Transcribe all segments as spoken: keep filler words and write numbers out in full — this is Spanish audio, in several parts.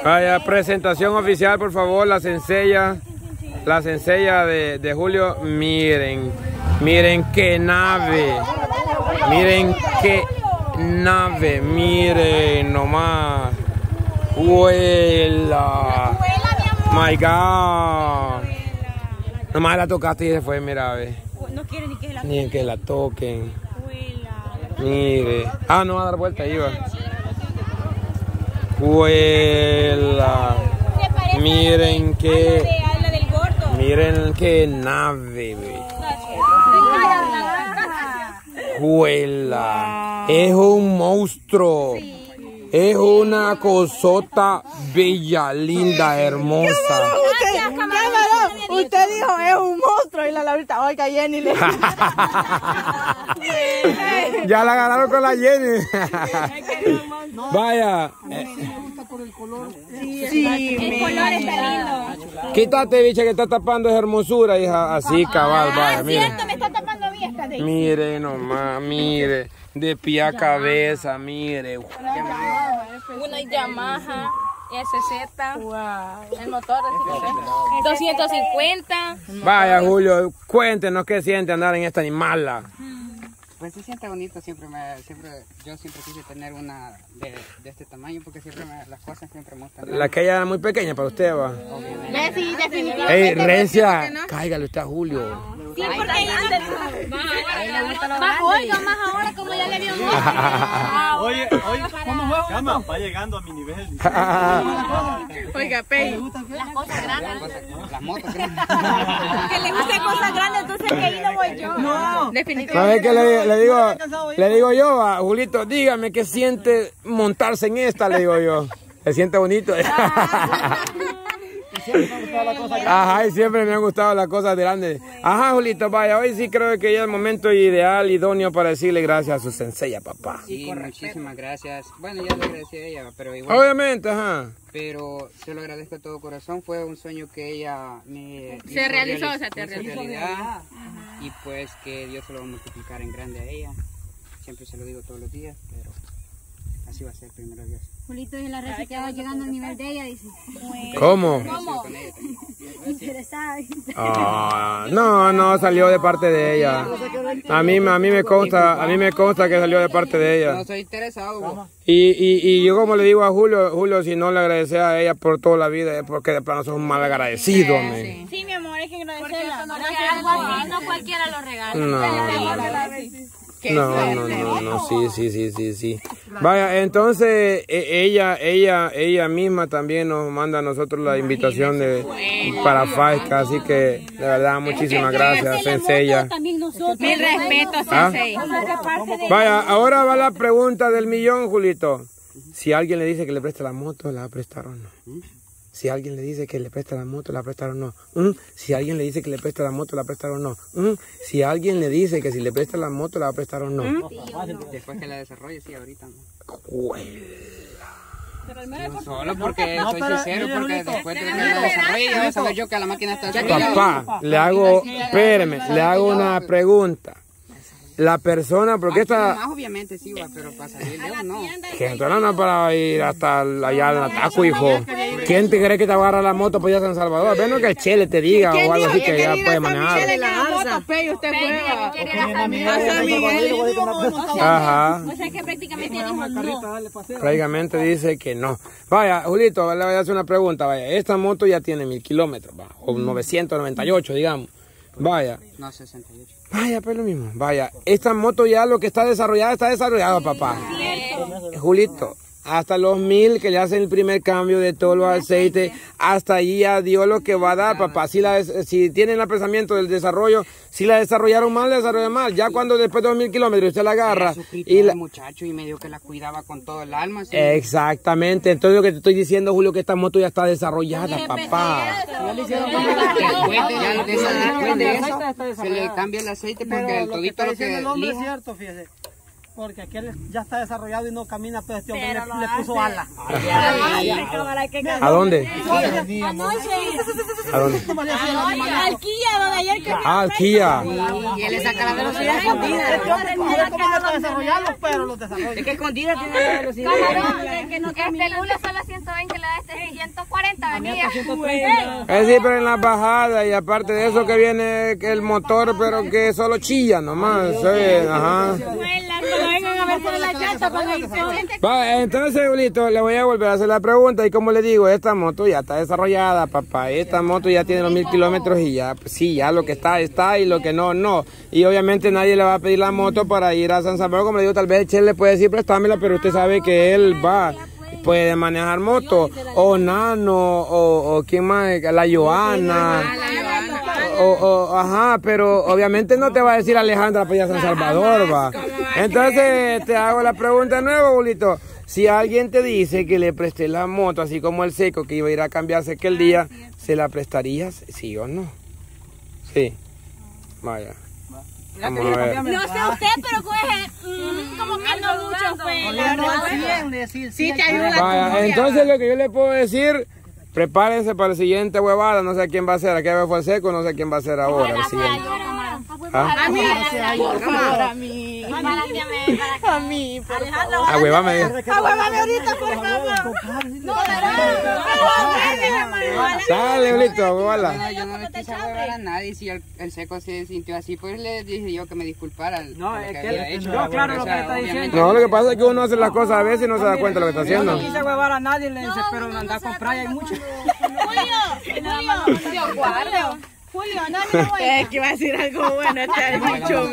Vaya, presentación oficial, por favor, la sencilla, la sencilla de, de Julio. Miren, miren qué nave, miren qué nave, miren nomás. ¡Huela! My God. Nomás la tocaste y se fue, mira, ve. No quiere ni que la Ni que la toquen. Mire. Ah, no va a dar vuelta ahí, va. ¡Huela! Miren qué. Miren qué nave, ve. ¡Huela! Es un monstruo. Es una cosota bella, linda, hermosa. Usted, usted dijo es un monstruo y la Laurita, oiga Jenny le... Ya la agarraron con la Jenny. Vaya. Sí, el color está lindo. Quítate, bicha, que está tapando esa hermosura, hija. Así, cabal, vaya, Ah, mire. cierto, me está tapando a mí esta de... Mire nomás, mire. De pie a cabeza, mire. Una Yamaha S Z. Wow. El motor de doscientos cincuenta. Vaya, Julio, cuéntenos qué siente andar en esta animala. Pues se siente bonito, siempre me, siempre, yo siempre quise tener una de, de este tamaño porque siempre me, las cosas siempre me gustan. La que ella era muy pequeña para usted, va. Obviamente. Sí, definitivamente. Ey, Rencia, cáigale usted a Julio. Sí, porque antes... Más oiga, más ahora como ya le dio mucho. Oye, oye, ¿cómo juego? Cama, va llegando a mi nivel. Oiga, Pei. Las cosas grandes. Las motos grandes. Que le guste cosas grandes, entonces que ahí no voy yo. No, definitivamente. ¿Sabes qué le, le digo? Le digo yo a Julito, dígame qué siente montarse en esta, le digo yo. ¿Se siente bonito? Ajá, y siempre me han gustado las cosas grandes. Ajá, Julito, vaya, hoy sí creo que ya es el momento ideal, idóneo para decirle gracias a su sencilla, papá. Sí, muchísimas gracias. Bueno, ya le agradecí a ella, pero igual. Obviamente, ajá. Pero se lo agradezco de todo corazón. Fue un sueño que ella me se realizó, o sea, te realizó realidad. Y pues que Dios se lo va a multiplicar en grande a ella. Siempre se lo digo todos los días, pero así va a ser, primero Dios. Julito y la Recia que va llegando al nivel de ella, dice. ¿Cómo? ¿Cómo? Interesada. Ah, no, no, salió de parte de ella. A mí, a mí me consta, a mí me consta que salió de parte de ella. No soy interesado. Y, y, y yo como le digo a Julio, Julio, si no le agradece a ella por toda la vida es porque de plano sos un mal agradecido. Sí, sí, mi amor, es que agradecerla. No, no cualquiera lo regala. No. No, no, no, no, sí, sí, sí, sí, sí. Vaya, entonces ella, ella, ella misma también nos manda a nosotros la invitación de para Faisca, así que de verdad muchísimas gracias, Sencilla. Mil respetos, Sensei. Vaya, ahora va la pregunta del millón, Julito. Si alguien le dice que le preste la moto, ¿la va a prestar o no? Si alguien le dice que le presta la moto, la prestar o no. ¿Mm? Si alguien le dice que le presta la moto, la prestar o no. ¿Mm? Si alguien le dice que si le presta la moto, la va a prestar o no. ¿Mm? Después que la desarrolle, sí, ahorita no. No, solo porque no, soy pero, sincero, porque después de que la desarrolle, ya voy a saber yo que la máquina está desarrollada. Papá, le hago, espéreme, le hago una pregunta. La persona, porque esta... Más obviamente sí, va, pero para salir lejos no. Que entonces no para ir hasta allá al Ataco, hijo. ¿Quién te cree que te va a agarrar la moto para ir a San Salvador? Bueno, que el Chele te diga o algo así que ya puede manejar. Ajá. O sea que prácticamente dijo no. Prácticamente dice que no. Vaya, Julito, le voy a hacer una pregunta. Vaya, esta moto ya tiene mil kilómetros, o novecientos noventa y ocho, digamos. Vaya. No, sesenta y ocho. Vaya, pues lo mismo. Vaya, esta moto ya lo que está desarrollada, está desarrollado, papá. Julito, hasta los mil que le hacen el primer cambio de todos los aceites, hasta allí ya dio lo que va a dar, papá. Si, la, si tienen el pensamiento del desarrollo, si la desarrollaron mal, la desarrollaron mal. Ya cuando después de dos mil kilómetros usted la agarra y la... muchacho y me dijo que la cuidaba con todo el alma. ¿Sí? Exactamente. Entonces lo que te estoy diciendo, Julio, que esta moto ya está desarrollada, papá. Después de, después de eso, se le cambia el aceite porque el todito lo que... El hombre es cierto, fíjese. Porque aquel ya está desarrollado y no camina, pero este hombre le, le puso ala. ¿A dónde? ¿A dónde? Al Kia, donde ayer que... Ah, al Kia. Y él le saca la velocidad escondida. Este hombre comienza a desarrollarlo, pero los desarrolla. Es que escondida tiene la velocidad. Este lunes son las ciento veinte, la de este Es sí, pero en las bajadas y aparte de eso que viene el motor, pero que solo chilla nomás. Sí, ajá. Va, entonces, Julito, le voy a volver a hacer la pregunta y como le digo, esta moto ya está desarrollada, papá. Esta moto ya tiene los mil kilómetros y ya, sí, ya lo que está, está y lo que no, no. Y obviamente nadie le va a pedir la moto para ir a San Salvador. Como le digo, tal vez Chele le puede decir préstamela, pero usted sabe que él va, puede manejar moto. O Nano, o, o quién más, la Joana. O, o, ajá, pero obviamente no te va a decir Alejandra para ir a San Salvador, va. Entonces te hago la pregunta de nuevo, Julito. Si alguien te dice que le presté la moto, así como el Seco, que iba a ir a cambiarse aquel día, ¿se la prestarías? ¿Sí o no? Sí. Vaya. Vamos a ver. No sé usted, pero pues, mm, como que no mucho fue. Sí, te ayuda. Vaya, entonces lo que yo le puedo decir, prepárense para el siguiente huevada, no sé quién va a ser, aquí fue el Seco, no sé quién va a ser ahora, el siguiente. ¿Ah? A mí, para mí, a mí, por favor. Ahuevame. Ahuevame ahorita, por favor. No, dale, Julito, ahuevala. No, yo no le quise ahuevar a nadie, si el, el Seco se sintió así, pues le dije yo que me disculpara. No, es que él, no, claro, lo que le está diciendo. No, lo que pasa es que uno hace las cosas a veces y no se da cuenta de lo que está haciendo. Yo no quise ahuevar a nadie, le dice, pero anda a comprar y hay mucho. Julio, Julio, Julio, no, no voy. Es que iba a decir algo bueno, este mucho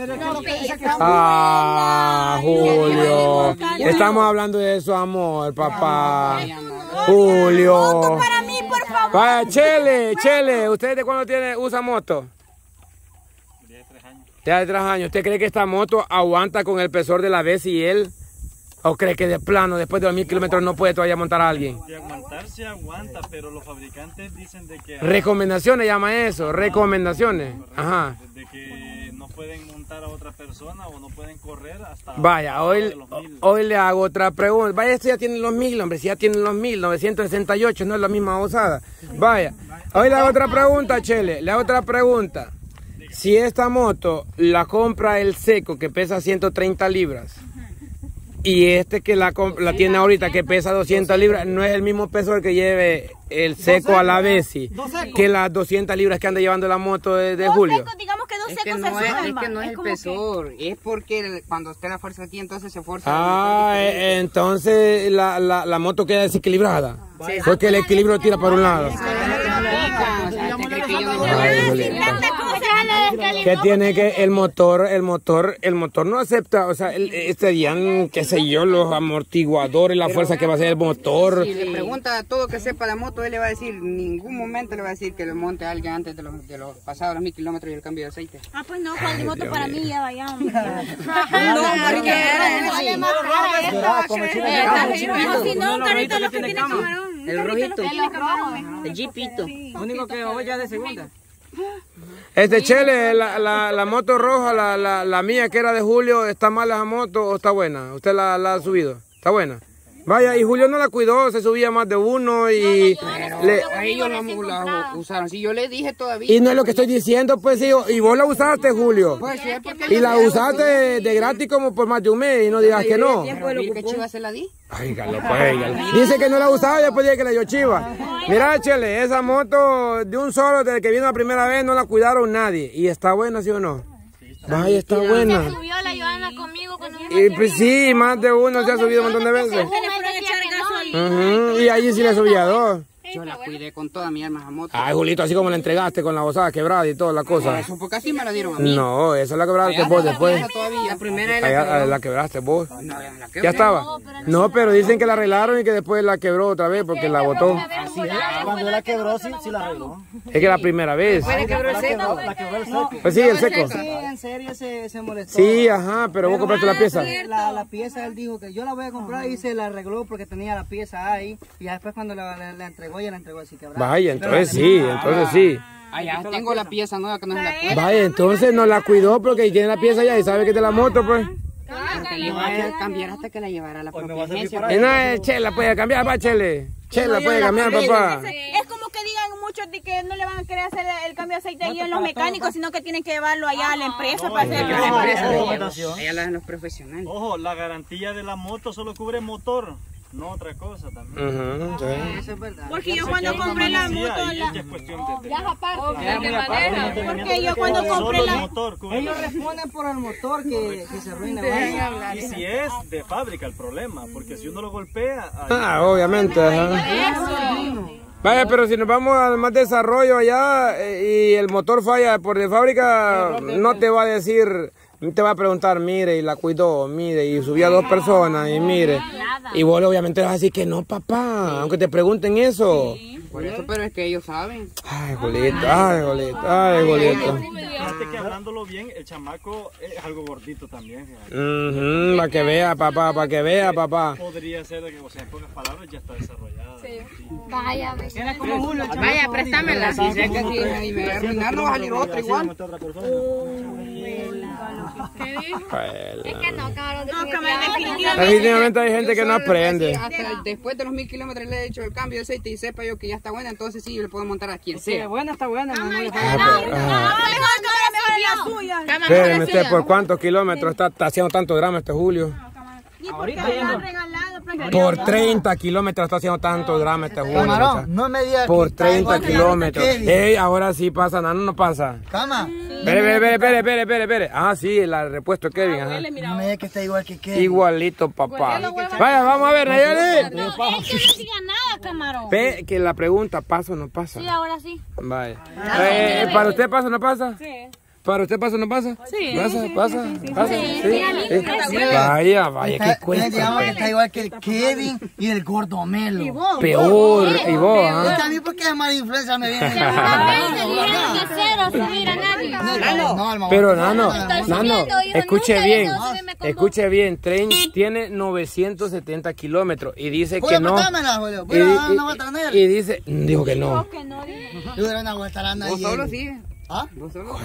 Ah, Julio. Estamos hablando de su amor, papá. Julio. Para mí, por favor. Vaya, Chele, Chele, ¿usted de cuándo tiene, usa moto? Ya de tres años. Ya de tres años. ¿Usted cree que esta moto aguanta con el pesor de la vez y él? ¿O cree que de plano, después de los mil kilómetros, no puede todavía montar a alguien? De aguantar se aguanta, pero los fabricantes dicen de que... Recomendaciones llama eso, recomendaciones. Ajá. De que no pueden montar a otra persona o no pueden correr hasta... Vaya, hoy, hoy le hago otra pregunta. Vaya, esto ya tiene los mil, hombre, si ya tiene los mil, novecientos sesenta y ocho, no es la misma osada. Vaya, hoy le hago otra pregunta, Chele, le hago otra pregunta. Si esta moto la compra el Seco, que pesa ciento treinta libras, y este que la, la tiene ahorita que pesa doscientas libras, no es el mismo peso el que lleve el Seco a la Besi que las doscientas libras que anda llevando la moto de, de Julio. Secos, digamos que dos Es secos que no se es, suben, es, que no va. es el como que- pesor, es porque cuando esté la fuerza aquí, entonces se fuerza. Ah, eh, entonces la, la, la moto queda desequilibrada, porque el equilibrio tira para un lado. Ay, Julio. Que tiene que el motor, el motor, el motor no acepta, o sea, el, este día, qué sé yo, los amortiguadores, la fuerza que va a hacer el motor. Si le pregunta a todo que sepa la moto, él le va a decir, en ningún momento le va a decir que le monte a alguien antes de los, de los pasados los mil kilómetros y el cambio de aceite. Ah, pues no, Juan, de moto para mí ya vaya. No, porque Vale más cara eso. Si no, un carrito lo que tiene camarón. El rojito. El jeepito. Lo único que hoy ya de segunda. Este Chele, la, la, la moto roja, la, la, la mía que era de Julio, ¿está mala esa moto o está buena? ¿Usted la, la ha subido? ¿Está buena? Vaya, y Julio no la cuidó, se subía más de uno y... le- A ellos la, la usaron, si yo le dije todavía. y no es lo que estoy diciendo, pues, hijo, y vos la usaste, Julio. Pues sí, es porque Y la usaste de, de gratis como por más de un mes y no digas que no. ¿Qué chiva se la di? Óigalo, pues, óigalo. Dice que no la usaba y después dice que la dio chiva. Mira, Chele, esa moto de un solo, desde que vino la primera vez, no la cuidaron nadie. ¿Y está buena, sí o no? Vaya, está buena. Subió la Joana conmigo cuando Y pues sí, más de uno se ha subido un montón de veces. Ujú, y allí sí le subía dos. Yo la cuidé con toda mi alma esa moto. Ay, Julito, así como la entregaste con la bozada quebrada y toda la cosa. Eso porque así me la dieron a mí. No, esa la quebraste vos después. La primera es la Allá, que... la quebraste vos. No, la que... ¿Ya estaba? No, pero dicen que la arreglaron y que después la quebró otra vez porque la botó. Cuando la quebró, sí, sí la arregló. Es que la primera vez. ¿Le quebró el seco? La quebró el seco. Pues sí, el seco. Sí, en serio se, se molestó. Sí, ajá, pero vos compraste la pieza. La, la pieza, él dijo que yo la voy a comprar y se la arregló porque tenía la pieza ahí. Y ya después cuando la, la, la entregó, ya la entregó así quebrada. Vaya, entonces sí, entonces sí. Allá tengo la pieza nueva que no es la pieza. Vaya, entonces no la cuidó porque tiene la pieza ya y sabe que es de la moto, pues. Que le voy a cambiar hasta que la llevara a la propia agencia. Y no es Chela, puede cambiar, va, Chele. Chela puede cambiar, papá. Es como que digan muchos de que no le van a querer hacer el cambio de aceite ahí en los mecánicos, sino que tienen que llevarlo allá a la empresa para hacer el La cambio. empresa le lleva. Allá la dan los profesionales. Ojo, la garantía de la moto solo cubre motor. no otra cosa también. Uh-huh, sí. Eso es verdad. Porque yo cuando compré la moto, la... Ya es cuestión de... Ya aparte. Ya, muy aparte. Porque yo cuando compré Solo el la... motor, con Ellos responden por el motor que, que se arruina. ¿vale? Y si es de fábrica el problema, porque si uno lo golpea... ahí- Ah, obviamente. Ajá. Vaya, pero si nos vamos al más desarrollo allá eh, y el motor falla por de fábrica, no te va a decir, te va a preguntar, mire, y la cuidó, mire, y subió a dos personas, y mire. Y vos obviamente vas a decir que no, papá, aunque te pregunten eso. Por eso, pero es que ellos saben. Ay, Julito, ay, Julito, ay, Julito. Fíjate que hablándolo bien, el chamaco es algo gordito también. fíjate. Mhm, para que vea, papá, para que vea, papá. Podría ser, que, o sea, en pocas palabras, ya está desarrollada. Sí. Vaya, Era como Julio, el chamaco Vaya, gordito. préstamela. Si sé que si y me va a arruinar, no va a salir otro igual. es que no, cabrón. No, camarón, definitivamente. Definitivamente hay gente que no aprende. Hasta después de los mil kilómetros le he hecho el cambio de aceite y sepa yo que ya está buena, entonces sí, yo le puedo montar a quien Sí, sea. buena, está buena. No, no le Ah, falla. pero, ajá. Mejor que la suya. Espéreme usted, ¿por cuántos kilómetros está, está haciendo tanto drama este Julio? Y porque me lo han regalado. Por treinta kilómetros está haciendo tanto drama este Julio. muchacho. Camarón, no me digas Por que está treinta igual que la kilómetros. Kevin. Ey, ahora sí pasa, Nano no pasa. Cama, Espere, espere, espere, espere, espere, espere, espere. Ah, sí, el repuesto de Kevin, ajá. no me digas que está igual que Kevin. Igualito, papá. Vaya, vamos a ver, Nayeli. No, es que no diga nada, camarón. Ve que la pregunta, ¿pasa o no pasa? Sí, ahora sí. Vaya. Eh, ¿Para usted pasa o no pasa? Sí. ¿Para usted pasa o no pasa? Sí. ¿Pasa? ¿Pasa? ¿Pasa? Sí. Sí. Vaya, vaya, Está- qué cuesta. digamos que está igual que el Kevin y el gordo Melo. Peor. Y vos, Es ¿ah? que a mí porque es mala influencia me viene. Una vez me dijeron que cero subir a nadie. No, hermano. Pero Nano, Estoy Nano, subiendo, hijo, escuche nunca bien, he ido, subirme con escuche bien, tren tiene novecientos setenta kilómetros y dice que Julio, no. prétamela, Julio. Y, Voy a dar y- una vuelta a él. y dice, dijo que no. Yo daré una vuelta a la Vos solo Nayeli. sí. ¿Ah? Vos solo.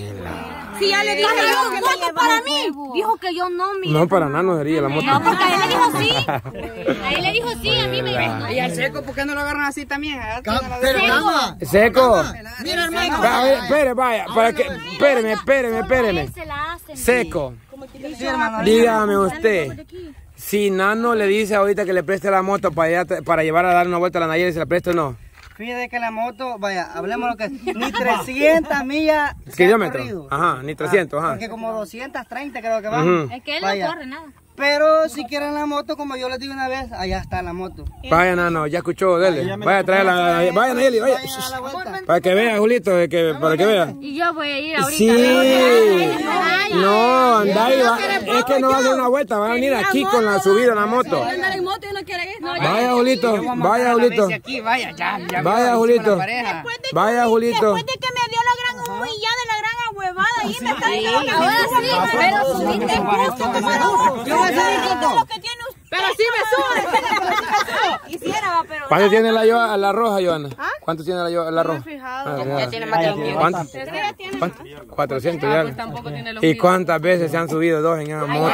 Sí, ya le dije yo que me llevaba Para mí, dijo que yo no, mira. No, para Nano sería la moto. No, porque a él le dijo sí. A él le dijo sí, a mí me dijo no. Y al seco, ¿por qué no lo agarran así también? Allá Cam- tiene la Pero de- cama. Seco. Mira, hermano. Va, a ver, espere, vaya, para que, espéreme, espéreme, espéreme. Se la hacen. Seco, Sí, hermano. dígame usted, si Nano le dice ahorita que le preste la moto para, allá- para llevar a dar una vuelta a la Nayeli, ¿se la presta o no? Fíjate que la moto, vaya, hablemos lo que es, ni trescientas millas se ha Kilómetros. corrido. Ajá, ni trescientos, ajá. Porque como doscientas treinta creo que va. Ujú. Es que él Vaya. no corre nada. Pero si quieren la moto, como yo les digo una vez, allá está la moto. Vaya, Nano, ya escuchó, dele. Vaya a traer la, vaya, Nayeli, vaya. Vayan a la vuelta. Para que vea, Julito, de que, para que vea. Y yo voy a ir ahorita. Sí. No, anda y va. Es que no va a hacer una vuelta, va a venir aquí con la subida en la moto. andar en moto y no quiere ir. No, Vaya, Julito, vaya, Julito. Aquí, vaya, ya, ya. Vaya, me Julito. la pareja. Vaya, Julito. Después de que me dio la gran humillada y la gran ahuevada ahí me está diciendo que Ahora me sí, suba, pero pero subiste te gusta, camarón. Yo voy a subir todo lo que tiene usted. Pero sí me sube. Quisiera, va, pero... ¿Cuánto tiene la, yo- la roja, Joana? ¿Cuánto tiene la, yo- la roja? Ah, Ya tiene más de un ¿Cuánto? ¿Cuánto? cuatrocientos ya. ¿Y cuántas veces se han subido dos en esa moto?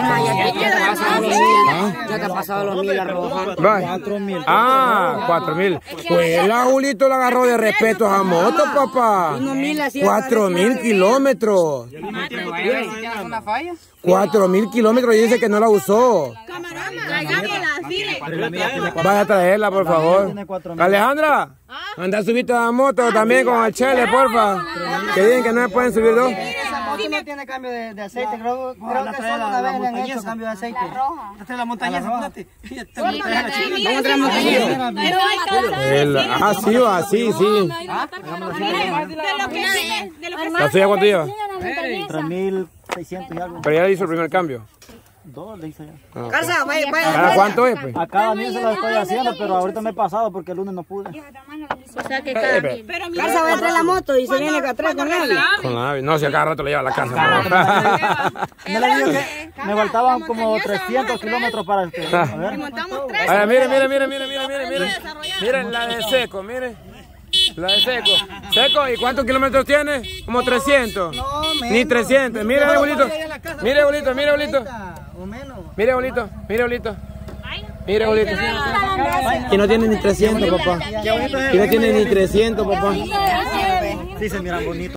Ya te ha pasado los mil la roja. Vaya. Ah, cuatro mil. Pues la Julito la agarró de respeto a esa moto, papá. Cuatro mil kilómetros. Pero vaya, si tienes una falla. Cuatro mil kilómetros y dice que no la usó. Camarón, tráigamela, dile. Vaya a traerla, por favor. Alejandra, anda a subirte a la moto también con el Chele, porfa. Que digan que no se pueden subir dos. Esa moto no tiene cambio de, de aceite, creo, creo que solo una vez le han hecho cambio de aceite. La montaña, fíjate. Vamos a traer montaña. Pero hay cosas El- ah, sí, va, sí, sí. de lo que tiene, de lo que ¿La suya cuánto lleva? tres mil seiscientos y algo. Pero ya hizo el primer cambio. Dos le hice ya. Ah, ok. Casa, vaya, vaya. ¿Cada cuánto es, pues? A cada día se lo estoy haciendo, pero ahorita me he pasado porque el lunes no pude. O sea que Eh, cada pero- Pero mira, casa va a traer la moto y se viene acá atrás con él. Con la ave. No, si a cada rato le lleva a la casa. Yo le digo que me faltaban como trescientos kilómetros para el que. A ver. Montamos tres. Ay, mire, mire, mire, mire, mire, mire, mire. Miren la de Seco, mire. La de Seco. Seco, ¿y cuántos kilómetros tiene? Como trescientos. No, menos. Ni trescientos. Mire, bolito. Mire, bolito, mire, bolito. O menos. Mire, bolito, mire, bolito. Mire, bolito. Que no tiene ni trescientos, papá. Que no tiene ni trescientos, papá. Sí, se miran bonitos.